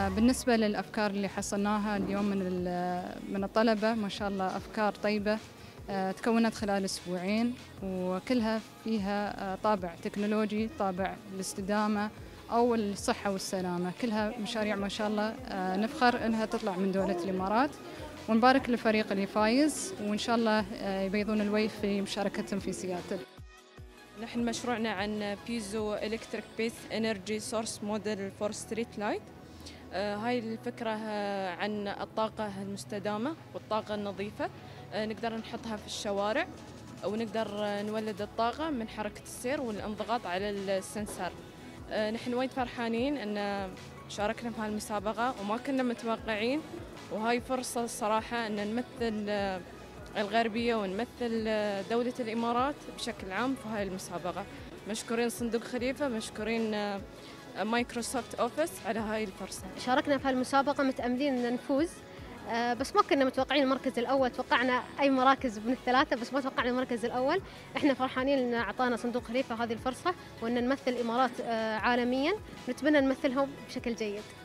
بالنسبة للأفكار اللي حصلناها اليوم من الطلبة، ما شاء الله أفكار طيبة تكونت خلال أسبوعين، وكلها فيها طابع تكنولوجي، طابع الاستدامة أو الصحة والسلامة. كلها مشاريع ما شاء الله نفخر أنها تطلع من دولة الإمارات، ونبارك للفريق اللي فايز، وإن شاء الله يبيضون الوجه في مشاركتهم في سياتل. نحن مشروعنا عن بيزو إلكتريك بيس إنرجي سورس موديل فور ستريت لايت. هاي الفكرة عن الطاقة المستدامة والطاقة النظيفة. نقدر نحطها في الشوارع، ونقدر نولد الطاقة من حركة السير والانضغاط على السنسر. نحن وايد فرحانين أن شاركنا في هالمسابقة، وما كنا متوقعين، وهاي فرصة الصراحة أن نمثل الغربية ونمثل دولة الإمارات بشكل عام في هاي المسابقة. مشكورين صندوق خليفة، مشكورين مايكروسوفت أوفيس على هاي الفرصة. شاركنا في هالمسابقة متأملين أن نفوز، بس ما كنا متوقعين المركز الأول. توقعنا أي مراكز من الثلاثة، بس ما توقعنا المركز الأول. إحنا فرحانين أن أعطانا صندوق خليفة هذه الفرصة، وأن نمثل الإمارات عالميا. نتمنى نمثلهم بشكل جيد.